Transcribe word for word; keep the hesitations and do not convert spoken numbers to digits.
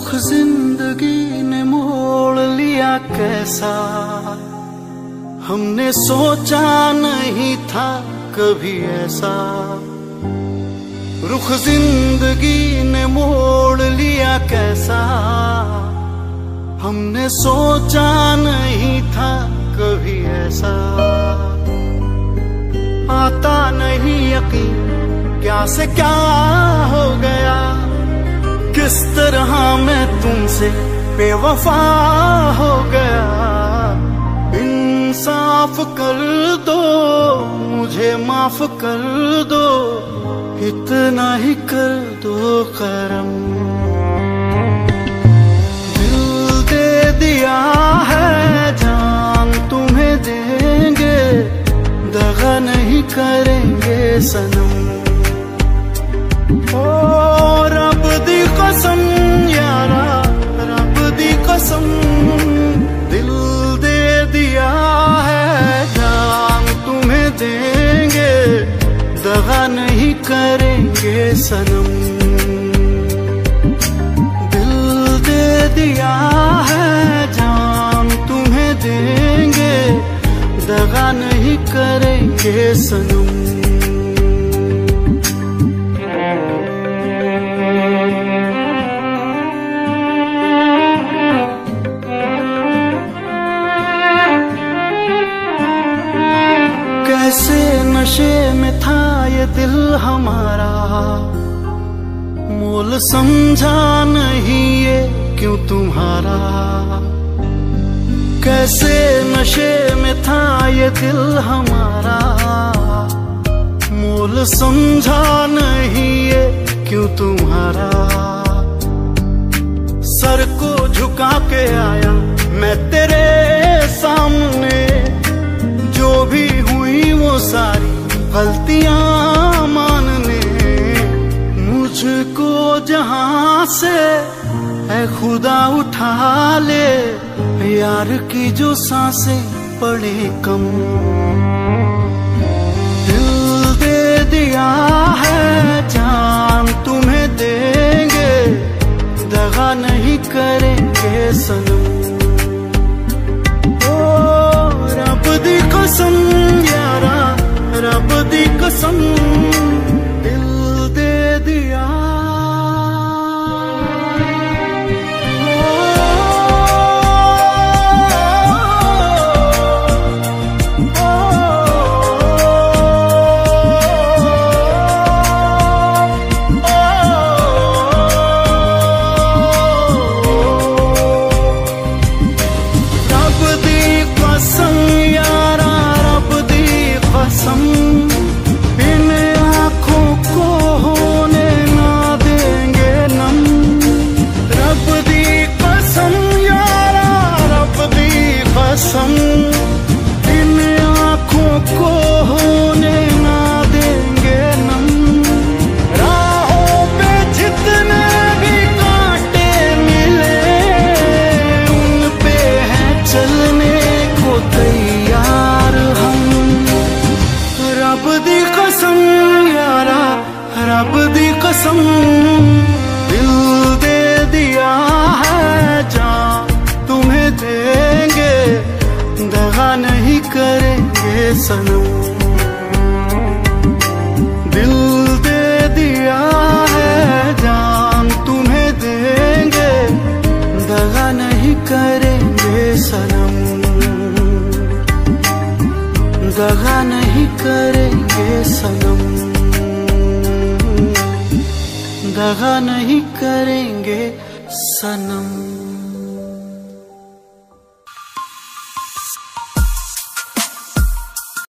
रुख जिंदगी ने मोड़ लिया कैसा, हमने सोचा नहीं था कभी ऐसा। रुख जिंदगी ने मोड़ लिया कैसा, हमने सोचा नहीं था कभी ऐसा। आता नहीं यकीन क्या से क्या हो गया, किस तरह मैं तुमसे बेवफा हो गया। इंसाफ कर दो मुझे, माफ कर दो, इतना ही कर दो करम। दिल दे दिया है जान तुम्हें देंगे, दगा नहीं करेंगे सनम। ओ रब दी कसम यारा, रब दी कसम, दिल दे दिया है जान तुम्हें देंगे, दगा नहीं करेंगे सनम। दिल दे दिया है जान तुम्हें देंगे, दगा नहीं करेंगे सनम। कैसे नशे में था ये दिल हमारा, मोल समझा नहीं ये क्यों तुम्हारा। कैसे नशे में था ये दिल हमारा, मोल समझा नहीं ये क्यों तुम्हारा। सर को झुका के आया मैं तेरे सामने, जो भी हुई वो सारी गलतियां मानने। मुझको जहां से है खुदा उठा ले, यार की जो सांसें पड़े कम। दिल दे दिया है जान तुम्हें देंगे, दगा नहीं करेंगे सनम। ओ रब दी कसम यारा, रब दी कसम, दिल दे दिया। इन आँखों को होने ना देंगे नम। रब दी कसम यारा, रब दी कसम, इन आँखों को होने ना देंगे नम। राहों पे जितने भी कांटे मिले, उन पे है चलने को तैयार हम। रब दी कसम यारा, रब दी कसम, दिल दे दिया है जान तुम्हें देंगे, दगा नहीं करेंगे सनम। दिल दे दिया है जान तुम्हें देंगे, दगा नहीं करेंगे सनम। दगा नहीं करेंगे सनम, दगा नहीं करेंगे सनम।